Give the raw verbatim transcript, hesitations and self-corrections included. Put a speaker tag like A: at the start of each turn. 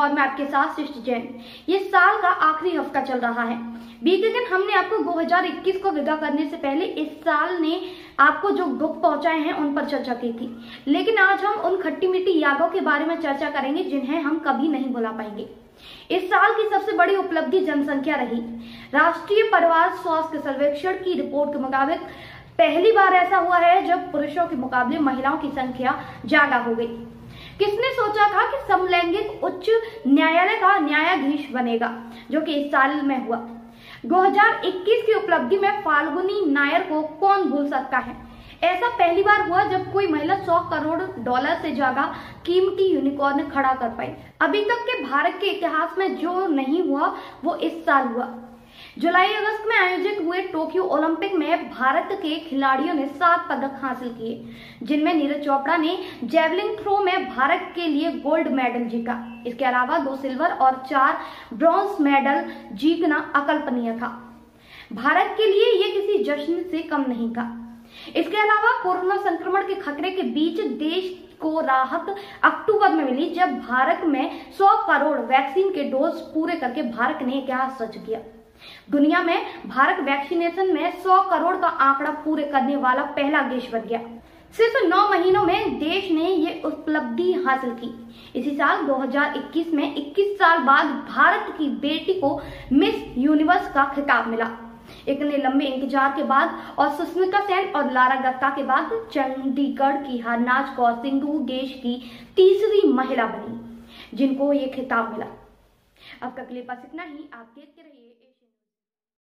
A: और मैं आपके साथ सृष्टि जैन। ये साल का आखिरी हफ्ता चल रहा है। बीते दिन हमने आपको दो हज़ार इक्कीस को विदा करने से पहले इस साल ने आपको जो दुख पहुंचाए हैं उन पर चर्चा की थी, लेकिन आज हम उन खट्टी मीठी यादों के बारे में चर्चा करेंगे जिन्हें हम कभी नहीं भुला पाएंगे। इस साल की सबसे बड़ी उपलब्धि जनसंख्या रही। राष्ट्रीय परिवार स्वास्थ्य सर्वेक्षण की रिपोर्ट के मुताबिक पहली बार ऐसा हुआ है जब पुरुषों के मुकाबले महिलाओं की संख्या ज्यादा हो गई। किसने सोचा था कि समलैंगिक उच्च न्यायालय का न्यायाधीश बनेगा, जो कि इस साल में हुआ। दो हज़ार इक्कीस की उपलब्धि में फाल्गुनी नायर को कौन भूल सकता है। ऐसा पहली बार हुआ जब कोई महिला सौ करोड़ डॉलर से ज्यादा कीमती यूनिकॉर्न खड़ा कर पाई। अभी तक के भारत के इतिहास में जो नहीं हुआ वो इस साल हुआ। जुलाई अगस्त में आयोजित हुए टोक्यो ओलंपिक में भारत के खिलाड़ियों ने सात पदक हासिल किए, जिनमें नीरज चोपड़ा ने जेवलिन थ्रो में भारत के लिए गोल्ड मेडल जीता। इसके अलावा दो सिल्वर और चार ब्रॉन्ज मेडल जीतना अकल्पनीय था। भारत के लिए ये किसी जश्न से कम नहीं था। इसके अलावा कोरोना संक्रमण के खतरे के बीच देश को राहत अक्टूबर में मिली, जब भारत में सौ करोड़ वैक्सीन के डोज पूरे करके भारत ने इतिहास रच दिया। दुनिया में भारत वैक्सीनेशन में सौ करोड़ का आंकड़ा पूरे करने वाला पहला देश बन गया। सिर्फ नौ महीनों में देश ने ये उपलब्धि हासिल की। इसी साल दो हज़ार इक्कीस में इक्कीस साल बाद भारत की बेटी को मिस यूनिवर्स का खिताब मिला। इतने लंबे इंतजार के बाद और सुष्मिता सेन और लारा दत्ता के बाद चंडीगढ़ की हरनाज कौर सिंधु देश की तीसरी महिला बनी जिनको ये खिताब मिला। अब तक के लिए बस इतना ही। आपके